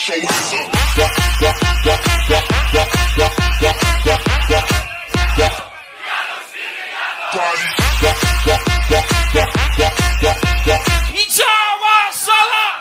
I cała sala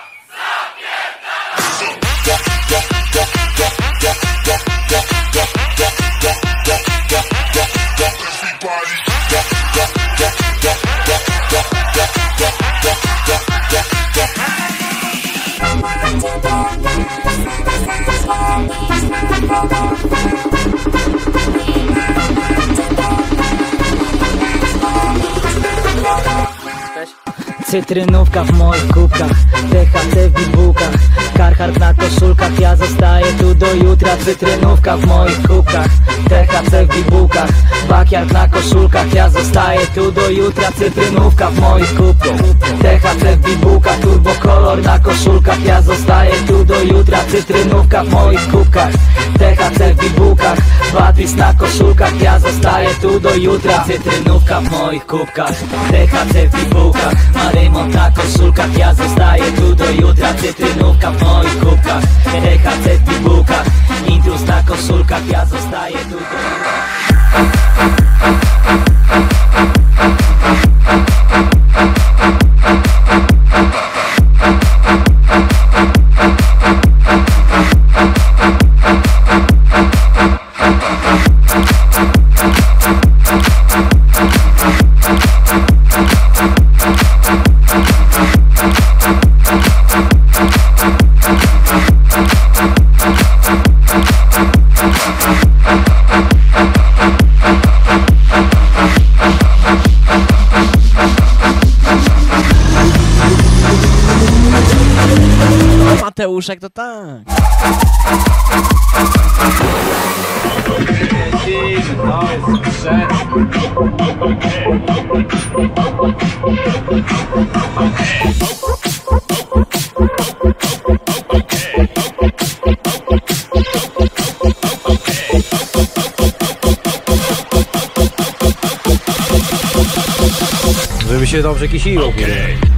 Cytrynówka w moich kubkach, THC w bibułkach, Carhartt na koszulkach, ja zostaję tu do jutra. Cytrynówka w moich kubkach, THC w bibułkach, Backyard na koszulkach, ja zostaję tu do jutra. Cytrynówka w moich kubkach, THC w bibułkach, turbo kolor na koszulkach, ja zostaję tu do jutra. Cytrynówka w moich kubkach, THC w bibułkach, Batwis na koszulkach, ja zostaję tu do jutra. Cytrynówka w moich kubkach, THC w bibułkach, Marymont na koszulkach, ja zostaję tu do jutra. Cytrynówka w moich kubkach, THC w bibułkach, Intruz na koszulkach, ja zostaję tu do jutra. Mateuszek to tak. Żeby się dobrze kisiło.